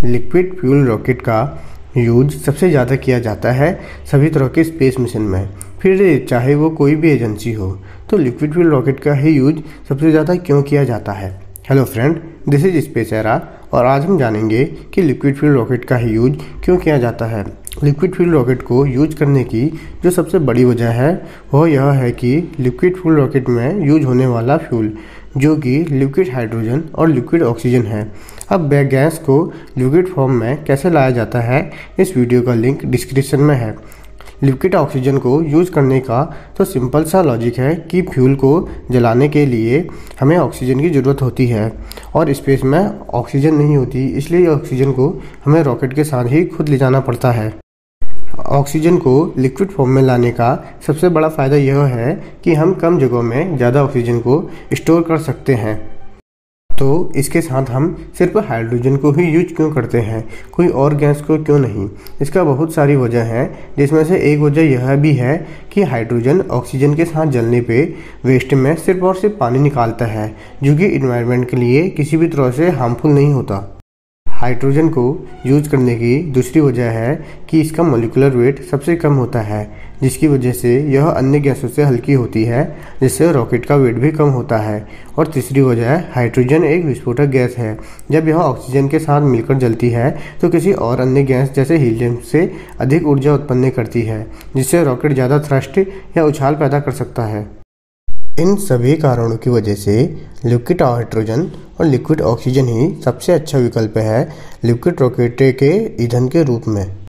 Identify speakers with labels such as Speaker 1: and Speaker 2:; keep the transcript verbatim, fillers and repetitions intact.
Speaker 1: Liquid fuel rocket का use सबसे ज़्यादा किया जाता है सभी तरह के स्पेस मिशन में, फिर चाहे वो कोई भी एजेंसी हो। तो लिक्विड फ्यूल रॉकेट का ही यूज सबसे ज़्यादा क्यों किया जाता है। Hello friend, this is space era और आज हम जानेंगे कि लिक्विड फ्यूल रॉकेट का ही यूज क्यों किया जाता है। लिक्विड फ्यूल रॉकेट को यूज करने की जो सबसे बड़ी वजह है वह यह है कि लिक्विड फ्यूल रॉकेट में यूज होने वाला फ्यूल जो कि लिक्विड हाइड्रोजन और लिक्विड ऑक्सीजन है। अब गैस को लिक्विड फॉर्म में कैसे लाया जाता है, इस वीडियो का लिंक डिस्क्रिप्शन में है। लिक्विड ऑक्सीजन को यूज़ करने का तो सिंपल सा लॉजिक है कि फ्यूल को जलाने के लिए हमें ऑक्सीजन की ज़रूरत होती है और स्पेस में ऑक्सीजन नहीं होती, इसलिए ऑक्सीजन को हमें रॉकेट के साथ ही खुद ले जाना पड़ता है। ऑक्सीजन को लिक्विड फॉर्म में लाने का सबसे बड़ा फ़ायदा यह है कि हम कम जगहों में ज़्यादा ऑक्सीजन को स्टोर कर सकते हैं। तो इसके साथ हम सिर्फ हाइड्रोजन को ही यूज क्यों करते हैं, कोई और गैस को क्यों नहीं। इसका बहुत सारी वजह है, जिसमें से एक वजह यह भी है कि हाइड्रोजन ऑक्सीजन के साथ जलने पे वेस्ट में सिर्फ और सिर्फ पानी निकालता है, जो कि इन्वायरमेंट के लिए किसी भी तरह से हार्मफुल नहीं होता। हाइड्रोजन को यूज करने की दूसरी वजह है कि इसका मॉलिक्यूलर वेट सबसे कम होता है, जिसकी वजह से यह अन्य गैसों से हल्की होती है, जिससे रॉकेट का वेट भी कम होता है। और तीसरी वजह, हाइड्रोजन एक विस्फोटक गैस है। जब यह ऑक्सीजन के साथ मिलकर जलती है तो किसी और अन्य गैस जैसे हीलियम से अधिक ऊर्जा उत्पन्न करती है, जिससे रॉकेट ज़्यादा थ्रस्ट या उछाल पैदा कर सकता है। इन सभी कारणों की वजह से लिक्विड हाइड्रोजन और लिक्विड ऑक्सीजन ही सबसे अच्छा विकल्प है लिक्विड रॉकेट के ईंधन के रूप में।